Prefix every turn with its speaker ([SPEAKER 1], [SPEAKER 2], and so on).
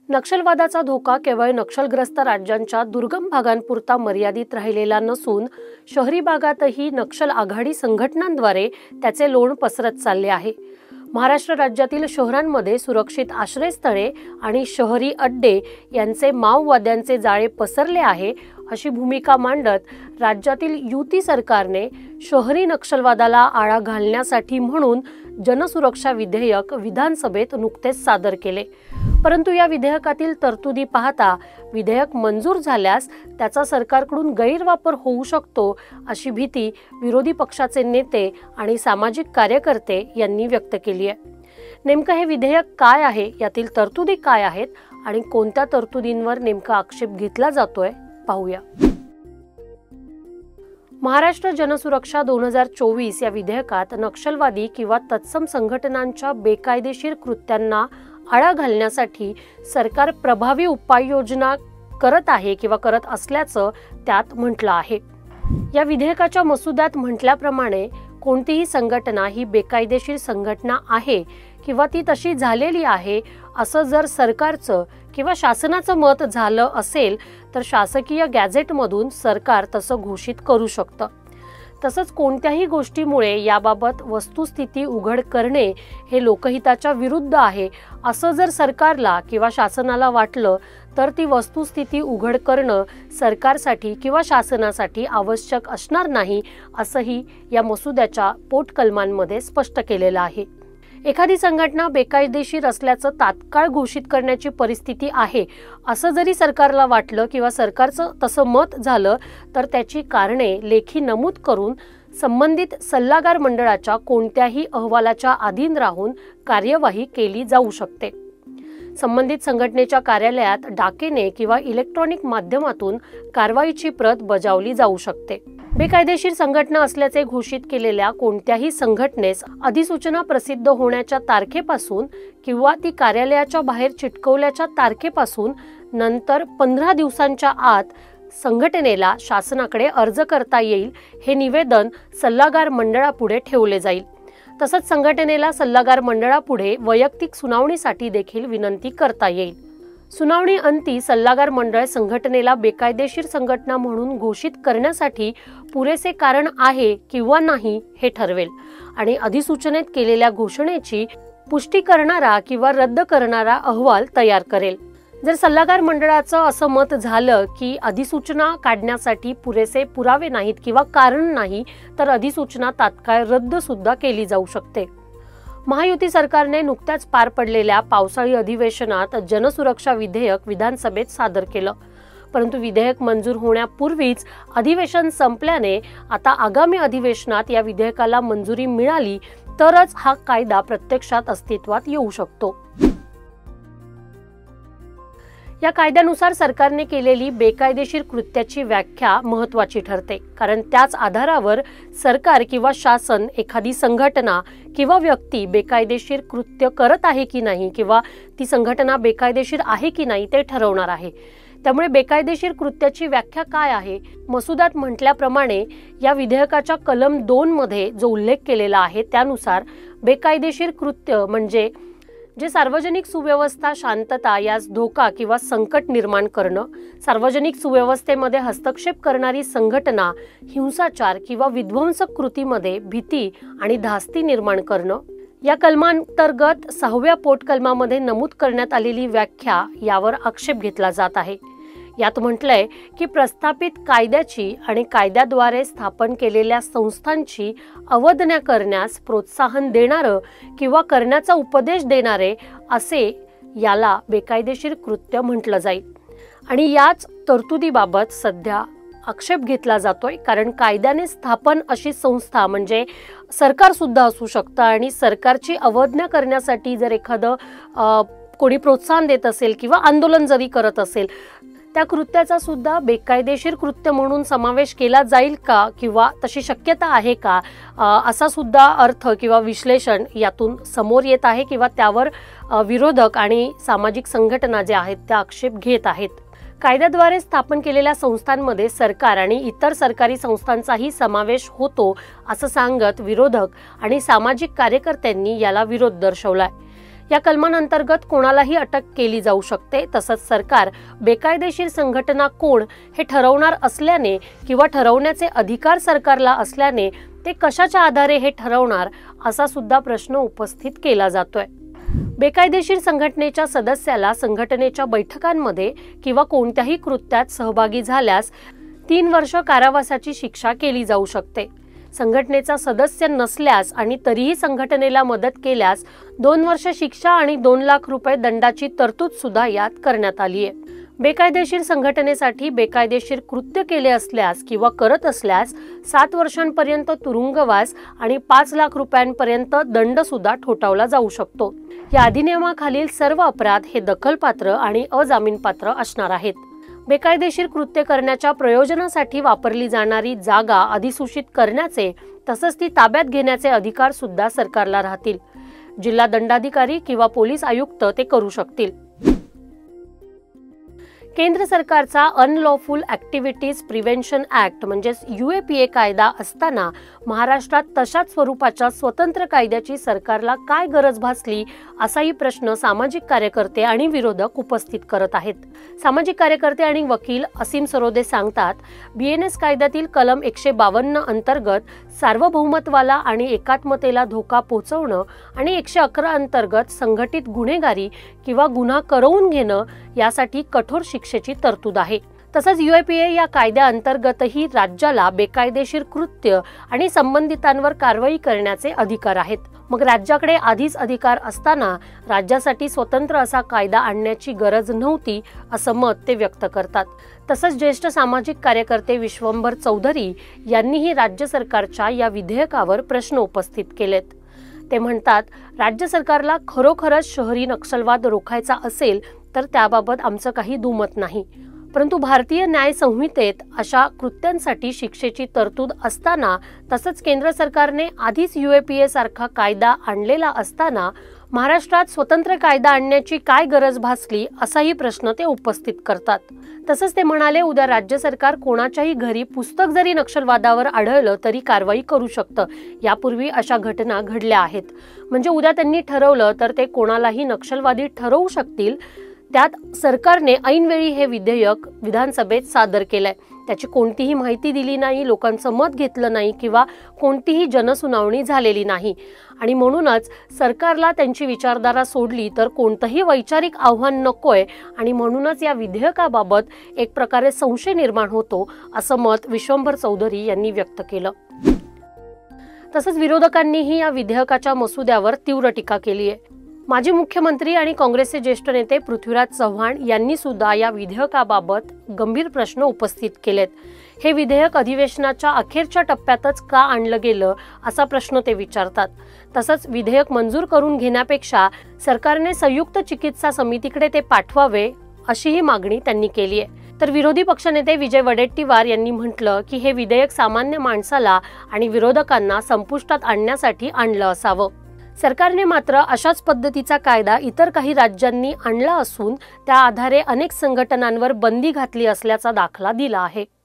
[SPEAKER 1] नक्षलवादाचा धोका केवळ नक्षलग्रस्त राज्यांच्या दुर्गम भागांपुरता मर्यादित राहिलेला नसून शहरी भागातही नक्षल आघाडी संघटनांद्वारे त्याचे लोण पसरत चालले आहे। महाराष्ट्र राज्यातील शहरांमध्ये सुरक्षित आश्रयस्थळे आणि शहरी अड्डे यांचे माओवाद्यांचे जाळे पसरले आहे अशी भूमिका मांडत राज्यातील युती सरकारने शहरी नक्षलवादाला आळा घालण्यासाठी म्हणून जनसुरक्षा विधेयक विधानसभेत नुकतेच सादर केले। परंतु या विधेयकातील तरतुदी पाहता विधेयक मंजूर झाल्यास त्याचा सरकारकडून गैरवापर होऊ शकतो अशी भीती विरोधी पक्षाचे नेते आणि सामाजिक कार्यकर्ते यांनी व्यक्त केली आहे। नेमकं हे विधेयक काय आहे, यातील तरतुदी काय आहेत आणि कोणत्या तरतुदींवर नेमका आक्षेप घेतला जातोय पाहूया। महाराष्ट्र जनसुरक्षा 2024 या विधेयकात नक्षलवादी किंवा तत्सम संघटनांच्या बेकायदेशीर कृत्यांना आळा घालण्यासाठी सरकार प्रभावी उपाययोजना करत आहे किंवा करत असल्याचं त्यात म्हटलं आहे। या विधेयकाच्या मसुद्यात म्हटल्याप्रमाणे कोणतीही संघटना ही बेकायदेशीर संघटना आहे किंवा ती तशी झालेली आहे असं जर सरकारचं किंवा शासनाचं मत झालं असेल तर शासकीय गॅझेटमधून सरकार तसं घोषित करू शकतं। तसंच कोणत्याही गोष्टीमुळे याबाबत वस्तुस्थिती उघड करणे हे लोकहिताच्या विरुद्ध आहे असं जर सरकारला किंवा शासनाला वाटलं तर ती वस्तुस्थिती उघड करणं सरकारसाठी किंवा शासनासाठी आवश्यक असणार नाही असंही या मसुद्याच्या पोटकलमांमध्ये स्पष्ट केलेलं आहे। एखादी संघटना बेकायदेशीर असल्याचं तात्काळ घोषित करण्याची परिस्थिती आहे असं जरी सरकारला वाटलं किंवा सरकारचं तसं मत झालं तर त्याची कारणे लेखी नमूद करून संबंधित सल्लागार मंडळाच्या कोणत्याही अहवालाच्या अधीन राहून कार्यवाही केली जाऊ शकते। संबंधित संघटनेच्या कार्यालयात डाकेने किंवा इलेक्ट्रॉनिक माध्यमातून कारवाईची प्रत बजावली जाऊ शकते। बेकायदेशीर संघटना असल्याचे घोषित केलेल्या कोणत्याही संघटनेस अधिसूचना प्रसिद्ध होण्याच्या तारखेपासून किंवा ती कार्यालयाच्या बाहेर चिटकवल्याच्या तारखेपासून नंतर 15 दिवसांच्या आत संघटनेला शासनाकडे अर्ज करता येईल। हे निवेदन सल्लागार मंडळापुढे ठेवले जाईल। तसंच संघटनेला सल्लागार मंडळापुढे वैयक्तिक सुनावणीसाठी देखील विनंती करता येईल। सुनावणी अंती सल्लागार मंडळ संघटनेला बेकायदेशीर संघटना म्हणून घोषित करण्यासाठी पुरेसे कारण आहे किंवा नाही हे ठरवेल आणि अधिसूचनेत केलेल्या घोषणेची पुष्टी करणारा किंवा रद्द करणारा अहवाल तयार करेल। जर सल्लागार मंडळाचं असं मत झालं की अधिसूचना काढण्यासाठी पुरेसे पुरावे नाहीत किंवा कारण नाही तर अधिसूचना तात्काळ रद्द सुद्धा केली जाऊ शकते। महायुती सरकारने नुकत्याच पार पडलेल्या पावसाळी अधिवेशनात जनसुरक्षा विधेयक विधानसभेत सादर केलं, परंतु विधेयक मंजूर होण्यापूर्वीच अधिवेशन संपल्याने आता आगामी अधिवेशनात या विधेयकाला मंजुरी मिळाली तरच हा कायदा प्रत्यक्षात अस्तित्वात येऊ शकतो। या कायद्यानुसार सरकारने केलेली बेकायदेशीर कृत्याची व्याख्या महत्त्वाची ठरते, कारण त्याच आधारावर सरकार किंवा शासन एखादी संघटना किंवा व्यक्ती बेकायदेशीर कृत्य करत आहे की नाही किंवा ती संघटना बेकायदेशीर आहे की नाही ते ठरवणार आहे। त्यामुळे बेकायदेशीर कृत्याची व्याख्या काय आहे? मसुद्यात म्हटल्याप्रमाणे या विधेयकाच्या कलम 2 मध्ये जो उल्लेख केलेला आहे त्यानुसार बेकायदेशीर कृत्य म्हणजे जे सार्वजनिक सुव्यवस्था शांतता यास धोका किंवा संकट निर्माण करणं, सार्वजनिक सुव्यवस्थेमध्ये हस्तक्षेप करणारी संघटना हिंसाचार किंवा विध्वंसक कृतीमध्ये भीती आणि धास्ती निर्माण करणं, या कलमांतर्गत 6व्या पोटकलमामध्ये नमूद करण्यात आलेली व्याख्या यावर आक्षेप घेतला जात आहे। यात म्हटलंय की प्रस्थापित कायद्याची आणि कायद्याद्वारे स्थापन केलेल्या संस्थांची अवज्ञा करण्यास प्रोत्साहन देणारं किंवा करण्याचा उपदेश देणारे असे याला बेकायदेशीर कृत्य म्हटलं जाईल। आणि याच तरतुदीबाबत सध्या आक्षेप घेतला जातोय, कारण कायद्याने स्थापन अशी संस्था म्हणजे सरकार सुद्धा असू शकतं आणि सरकारची अवज्ञा करण्यासाठी जर एखादं कोणी प्रोत्साहन देत असेल किंवा आंदोलन जरी करत असेल त्या कृत्याचा सुद्धा बेकायदेशीर कृत्य म्हणून समावेश केला जाईल का किंवा तशी शक्यता आहे का, असा सुद्धा अर्थ किंवा विश्लेषण यातून समोर येत आहे किंवा त्यावर विरोधक आणि सामाजिक संघटना जे आहेत त्या आक्षेप घेत आहेत। कायद्याद्वारे स्थापन केलेल्या संस्थांमध्ये सरकार आणि इतर सरकारी संस्थांचाही समावेश होतो असं सांगत विरोधक आणि सामाजिक कार्यकर्त्यांनी याला विरोध दर्शवलाय। या कलमांतर्गत कोणालाही अटक केली जाऊ शकते। तसंच सरकार बेकायदेशीर संघटना कोण हे ठरवणार असल्याने किंवा ठरवण्याचे अधिकार सरकारला असल्याने ते कशाच्या आधारे हे ठरवणार असा सुद्धा प्रश्न उपस्थित केला जातोय। बेकायदेशीर संघटनेच्या सदस्याला संघटनेच्या बैठकांमध्ये किंवा कोणत्याही कृत्यात सहभागी झाल्यास 3 वर्ष कारावासाची शिक्षा केली जाऊ शकते। संघटनेचा सदस्य नसल्यास आणि तरीही संघटनेला मदत केल्यास 2 वर्ष शिक्षा आणि 2 लाख रुपये दंडाची तरतूद सुद्धा यात करण्यात आली आहे। बेकायदेशीर संघटनेसाठी बेकायदेशीर कृत्य केले असल्यास किंवा करत असल्यास 7 वर्षांपर्यंत तुरुंगवास आणि 5 लाख रुपयांपर्यंत दंड सुद्धा ठोठावला जाऊ शकतो। या अधिनियमाखालील सर्व अपराध हे दखलपात्र आणि अजामीनपात्र असणार आहेत। बेकायदेशीर कृत्य करण्याच्या प्रयोजनासाठी वापरली जाणारी जागा अधिसूचित करण्याचे तसंच ती ताब्यात घेण्याचे अधिकार सुद्धा सरकारला राहतील। जिल्हा दंडाधिकारी किंवा पोलीस आयुक्त ते करू शकतील। केंद्र सरकारचा अनलॉफुल ऍक्टिव्हिटीज प्रिव्हेन्शन ऍक्ट म्हणजे UAPA कायदा असताना महाराष्ट्रात तशाच स्वरूपाच्या स्वतंत्र कायद्याची सरकारला काय गरज भासली असाही प्रश्न सामाजिक कार्यकर्ते आणि विरोधक उपस्थित करत आहेत। सामाजिक कार्यकर्ते आणि वकील असीम सरोदे सांगतात, BNS कायद्यातील कलम 152 अंतर्गत सार्वभौमत्वाला आणि एकात्मतेला धोका पोहोचवणं आणि 111 अंतर्गत संघटित गुन्हेगारी किंवा गुन्हा करवून घेणं यासाठी कठोर शिक्षेची तरतूद आहे। तसंच UAPA या कायद्याअंतर्गतही राज्याला बेकायदेशीर कृत्य आणि संबंधितांवर कारवाई करण्याचे अधिकार आहेत। मग राज्याकडे आधीच अधिकार असताना राज्यासाठी स्वतंत्र असा कायदा आणण्याची गरज नव्हती असं मत ते व्यक्त करतात। तसंच ज्येष्ठ सामाजिक कार्यकर्ते विश्वंभर चौधरी यांनीही राज्य सरकारच्या या विधेयकावर प्रश्न उपस्थित केलेत। ते म्हणतात, राज्य सरकारला खरोखरच शहरी नक्षलवाद रोखायचा असेल तर त्याबाबत आमचं काही दुमत नाही, परंतु भारतीय न्याय संहितेत अशा कृत्यांसाठी शिक्षेची तरतूद असताना तसंच केंद्र सरकारने आधीच UAPA सारखा कायदा आणलेला असताना महाराष्ट्रात स्वतंत्र कायदा आणण्याची काय गरज भासली असाही प्रश्न ते उपस्थित करतात। तसंच ते म्हणाले, उद्या राज्य सरकार कोणाच्याही घरी पुस्तक जरी नक्षलवादावर आढळलं तरी कारवाई करू शकतं। यापूर्वी अशा घटना घडल्या आहेत, म्हणजे उद्या त्यांनी ठरवलं तर ते कोणालाही नक्षलवादी ठरवू शकतील। त्यात सरकारने ऐनवेळी हे विधेयक विधानसभेत सादर केलंय, त्याची कोणतीही माहिती दिली नाही, लोकांचं मत घेतलं नाही किंवा कोणतीही जनसुनावणी झालेली नाही आणि म्हणूनच सरकारला त्यांची विचारधारा सोडली तर कोणतंही वैचारिक आव्हान नकोय आणि म्हणूनच या विधेयकाबाबत एक प्रकारे संशय निर्माण होतो असं मत विश्वंभर चौधरी यांनी व्यक्त केलं। तसंच विरोधकांनीही या विधेयकाच्या मसुद्यावर तीव्र टीका केली आहे। माजी मुख्यमंत्री आणि काँग्रेसचे ज्येष्ठ नेते पृथ्वीराज चव्हाण यांनी सुद्धा या विधेयकाबाबत गंभीर प्रश्न उपस्थित केलेत। हे विधेयक अधिवेशनाच्या अखेरच्या टप्प्यातच का आणलं गेलं असा प्रश्न ते विचारतात। तसंच विधेयक मंजूर करून घेण्यापेक्षा सरकारने संयुक्त चिकित्सा समितीकडे ते पाठवावे अशीही मागणी त्यांनी केली आहे। तर विरोधी पक्षनेते विजय वडेट्टीवार यांनी म्हटलं की हे विधेयक सामान्य माणसाला आणि विरोधकांना संपुष्टात आणण्यासाठी आणलं असावं। सरकारने मात्र अशाच पद्धतीचा कायदा इतर काही राज्यांनी आणला असून त्या आधारे अनेक संघटनांवर बंदी घातली असल्याचा दाखला दिला आहे।